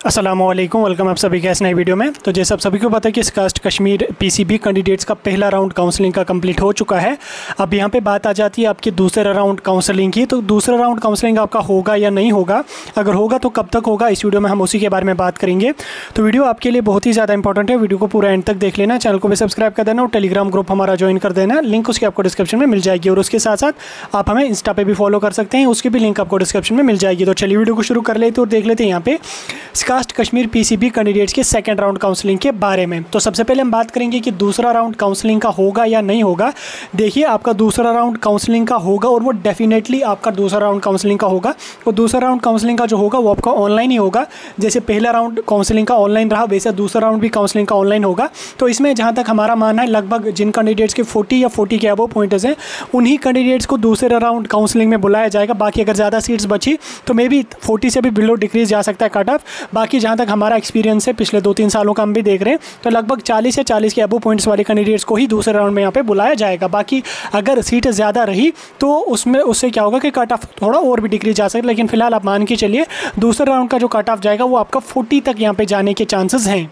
अस्सलामुअलैकुम, वेलकम आप सभी का इस नई वीडियो में। तो जैसे आप सभी को पता है कि स्कास्ट कश्मीर पीसीबी कैंडिडेट्स का पहला राउंड काउंसलिंग का कंप्लीट हो चुका है। अब यहाँ पे बात आ जाती है आपके दूसरे राउंड काउंसलिंग की। तो दूसरा राउंड काउंसलिंग आपका होगा या नहीं होगा, अगर होगा तो कब तक होगा, इस वीडियो में हम उसी के बारे में बात करेंगे। तो वीडियो आपके लिए बहुत ही ज़्यादा इंपॉर्टेंट है, वीडियो को पूरा एंड तक देख लेना, चैनल को भी सब्सक्राइब कर देना और टेलीग्राम ग्रुप हमारा ज्वाइन कर देना, लिंक उसकी आपको डिस्क्रिप्शन में मिल जाएगी। और उसके साथ साथ आप हमें इंस्टा पे भी फॉलो कर सकते हैं, उसकी भी लिंक आपको डिस्क्रिप्शन में मिल जाएगी। तो चलिए वीडियो को शुरू कर लेते और देख लेते हैं यहाँ पे स्कास्ट कश्मीर पीसीबी कैंडिडेट्स के सेकंड राउंड काउंसलिंग के बारे में। तो सबसे पहले हम बात करेंगे कि दूसरा राउंड काउंसलिंग का होगा या नहीं होगा। देखिए, आपका दूसरा राउंड काउंसलिंग का होगा और वो डेफिनेटली आपका दूसरा राउंड काउंसलिंग का होगा। और दूसरा राउंड काउंसलिंग का जो होगा वो आपका ऑनलाइन ही होगा। जैसे पहला राउंड काउंसलिंग का ऑनलाइन रहा, वैसे दूसरा राउंड भी काउंसलिंग का ऑनलाइन होगा। तो इसमें जहाँ तक हमारा मानना है, लगभग जिन कैंडिडेट्स के 40 या 40 के अबव पॉइंटर्स हैं, उन्हीं कैंडिडेट्स को दूसरे राउंड काउंसलिंग में बुलाया जाएगा। बाकी अगर ज़्यादा सीट्स बची तो मे बी 40 से भी बिलो डिक्रीज जा सकता है कट ऑफ। बाकी जहाँ तक हमारा एक्सपीरियंस है पिछले 2-3 सालों का हम भी देख रहे हैं, तो लगभग 40 या 40 के अबव पॉइंट्स वाले कैंडिडेट्स को ही दूसरे राउंड में यहाँ पे बुलाया जाएगा। बाकी अगर सीट ज़्यादा रही तो उससे क्या होगा कि कट ऑफ थोड़ा और भी डिक्रीज जा सकता है। लेकिन फिलहाल आप मान के चलिए दूसरे राउंड का जो कट ऑफ जाएगा वो आपका 40 तक यहाँ पे जाने के चांसेस हैं।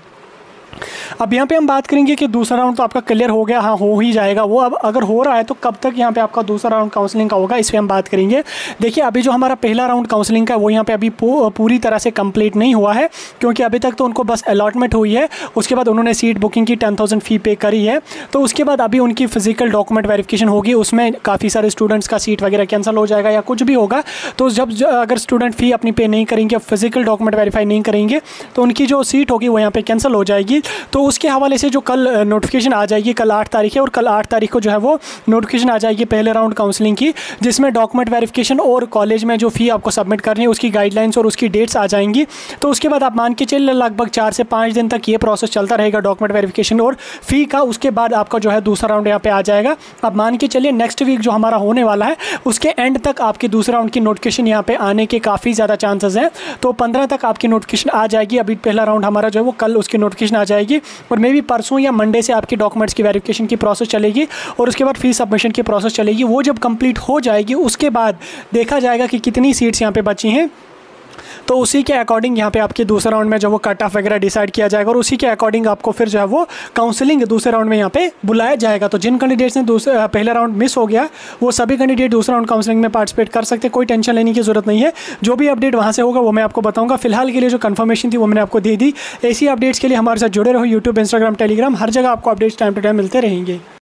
अब यहाँ पे हम बात करेंगे कि दूसरा राउंड तो आपका क्लियर हो गया, हाँ हो ही जाएगा वो। अब अगर हो रहा है तो कब तक यहाँ पे आपका दूसरा राउंड काउंसलिंग का होगा, इस पर हम बात करेंगे। देखिए, अभी जो हमारा पहला राउंड काउंसलिंग का है वो यहाँ पे अभी पूरी तरह से कंप्लीट नहीं हुआ है, क्योंकि अभी तक तो उनको बस अलॉटमेंट हुई है। उसके बाद उन्होंने सीट बुकिंग की 10,000 फ़ी पे करी है। तो उसके बाद अभी उनकी फिजिकल डॉक्यूमेंट वेरिफिकेशन होगी, उसमें काफ़ी सारे स्टूडेंट्स का सीट वगैरह कैंसिल हो जाएगा या कुछ भी होगा। तो अगर स्टूडेंट फ़ी अपनी पे नहीं करेंगे, फिजिकल डॉक्यूमेंट वेरीफाई नहीं करेंगे, तो उनकी जो सीट होगी वो यहाँ पर कैंसिल हो जाएगी। तो उसके हवाले से जो कल नोटिफिकेशन आ जाएगी, कल 8 तारीख है, और कल 8 तारीख को जो है वो नोटिफिकेशन आ जाएगी पहले राउंड काउंसलिंग की, जिसमें डॉक्यूमेंट वेरिफिकेशन और कॉलेज में जो फ़ी आपको सबमिट करनी है उसकी गाइडलाइंस और उसकी डेट्स आ जाएंगी। तो उसके बाद आप मान के चलिए लगभग 4 से 5 दिन तक ये प्रोसेस चलता रहेगा डॉक्यूमेंट वेरिफिकेशन और फ़ी का। उसके बाद आपका जो है दूसरा राउंड यहाँ पे आ जाएगा। आप मान के चलिए नेक्स्ट वीक जो हमारा होने वाला है उसके एंड तक आपकी दूसरा राउंड की नोटिफिकेशन यहाँ पे आने के काफ़ी ज़्यादा चांसेस हैं। तो 15 तक आपकी नोटिफिकेशन आ जाएगी। अभी पहला राउंड हमारा जो है वो कल उसकी नोटिफिकेशन आ जाएगी, और मे बी परसों या मंडे से आपकी डॉक्यूमेंट्स की वेरिफिकेशन की प्रोसेस चलेगी और उसके बाद फी सबमिशन की प्रोसेस चलेगी। वो जब कंप्लीट हो जाएगी उसके बाद देखा जाएगा कि कितनी सीट्स यहाँ पे बची हैं। तो उसी के अकॉर्डिंग यहाँ पे आपके दूसरे राउंड में जो वो कट ऑफ वगैरह डिसाइड किया जाएगा, और उसी के अकॉर्डिंग आपको फिर जो है वो काउंसलिंग दूसरे राउंड में यहाँ पे बुलाया जाएगा। तो जिन कैंडिडेट्स ने पहला राउंड मिस हो गया वो सभी कैंडिडेट दूसरा राउंड काउंसलिंग में पार्टिसिपेट कर सकते हैं, कोई टेंशन लेने की जरूरत नहीं है। जो भी अपडेट वहाँ से होगा वो मैं आपको बताऊँगा। फिलहाल के लिए जो कन्फर्मेशन थी वो मैंने आपको दे दी। ऐसी अपडेट्स के लिए हमारे साथ जुड़े रहो, यूट्यूब, इंस्टाग्राम, टेलीग्राम, हर जगह आपको अपडेट्स टाइम टू टाइम मिलते रहेंगे।